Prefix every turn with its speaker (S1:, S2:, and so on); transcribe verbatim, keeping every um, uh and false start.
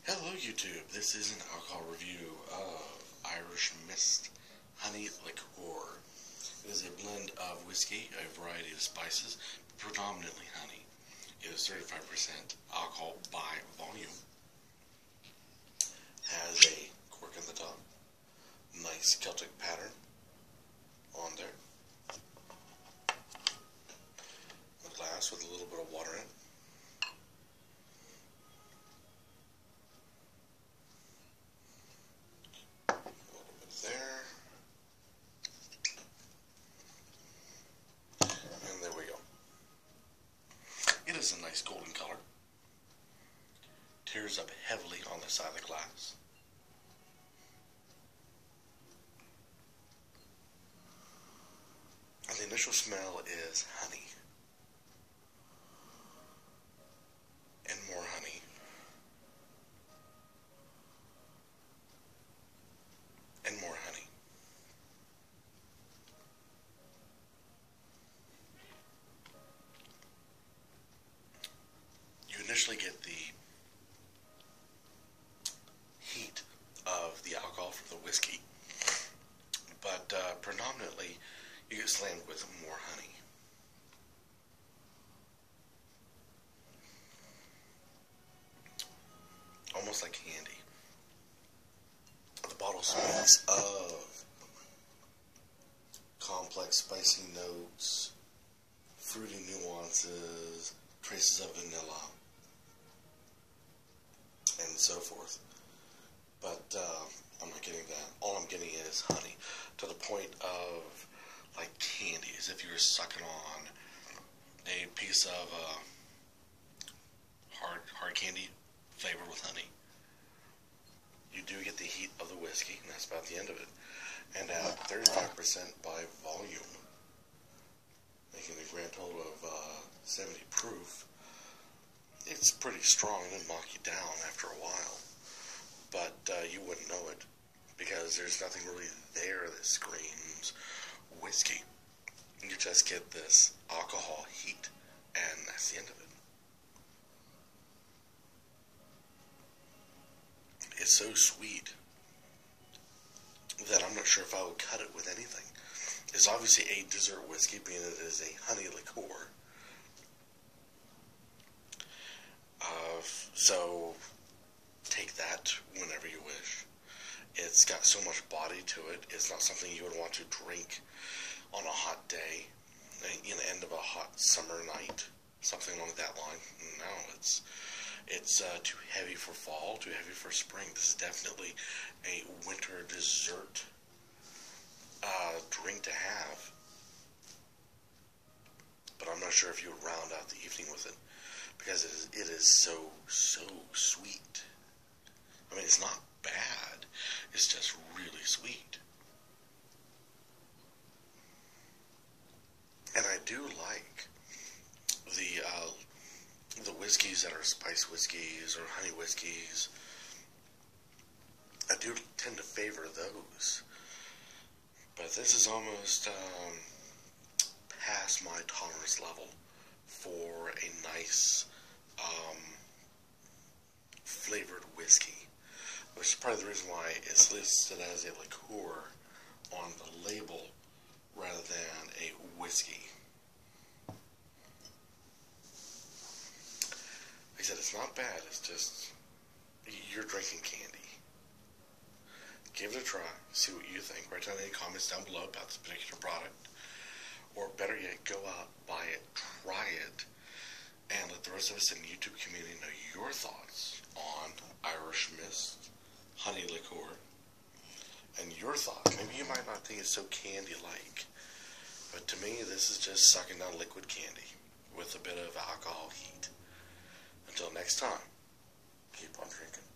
S1: Hello YouTube, this is an alcohol review of Irish Mist Honey Liqueur. It is a blend of whiskey, a variety of spices, predominantly honey. It is thirty-five percent alcohol by volume. Has a cork in the top. Nice Celtic pattern on there. A glass with a little bit of water in it. There. And there we go. It is a nice golden color. Tears up heavily on the side of the glass. And the initial smell is honey. And more honey. And more honey. You initially get the heat of the alcohol from the whiskey, but uh, predominantly you get slammed with more honey. Almost like candy. The bottle speaks of complex spicy notes, fruity nuances, traces of vanilla, and so forth. But uh, I'm not getting that. All I'm getting is honey, to the point of like candy, as if you were sucking on a piece of uh, hard hard candy flavored with honey. You do get the heat of the whiskey, and that's about the end of it. And at thirty-five percent by volume, making a grand total of uh, seventy proof, it's pretty strong. It'll knock you down after a while. But uh, you wouldn't know it, because there's nothing really there that screams whiskey. You just get this alcohol heat, and that's the end of it. It's so sweet that I'm not sure if I would cut it with anything. It's obviously a dessert whiskey, being it is a honey liqueur. Uh, so take that whenever you wish. It's got so much body to it. It's not something you would want to drink on a hot day, in the end of a hot summer night, something along that line. No, it's It's uh, too heavy for fall, too heavy for spring. This is definitely a winter dessert uh, drink to have. But I'm not sure if you would round out the evening with it, because it is, it is so, so sweet. I mean, it's not bad. It's just really sweet. And I do like the uh, the whiskeys that are spice whiskeys or honey whiskeys. I do tend to favor those, but this is almost um, past my tolerance level for a nice um, flavored whiskey, which is probably the reason why it's listed as a liqueur on the label rather than a whiskey. Like I said, it's not bad. It's just, you're drinking candy. Give it a try. See what you think. Write down any comments down below about this particular product. Or better yet, go out, buy it, try it, and let the rest of us in the YouTube community know your thoughts on Irish Mist Honey Liqueur. And your thoughts. Maybe you might not think it's so candy-like. But to me, this is just sucking down liquid candy with a bit of alcohol heat. Until next time, keep on drinking.